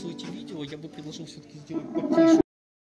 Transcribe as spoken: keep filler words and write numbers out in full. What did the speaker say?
записываете видео, я бы предложил все-таки сделать потише.